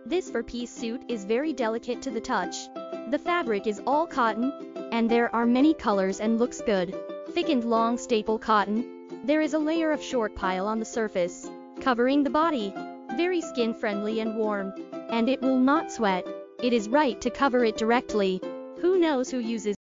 This four-piece suit is very delicate to the touch. The fabric is all cotton, and there are many colors and looks good. Thickened long staple cotton. There is a layer of short pile on the surface, covering the body. Very skin-friendly and warm, and it will not sweat. It is right to cover it directly. Who knows who uses